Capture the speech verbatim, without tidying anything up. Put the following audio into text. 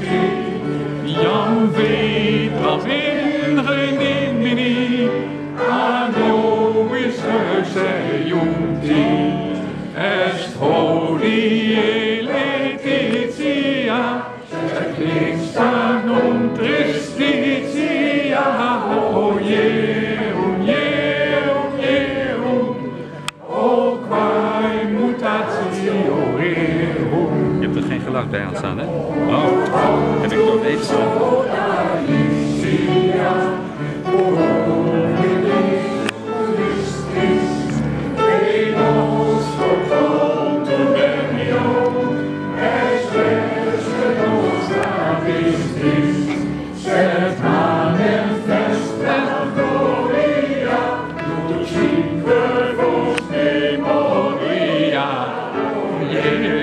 Jan Veetras in Rimini, Anno is Sejunti, est hodie Laetitia, sexta non tristitia, o Jerum, Jerum, Jerum, o quae mutatio rerum. Je hebt er geen geluid bij aan staan, hè? Oh, heb ik nog even staan. Yeah.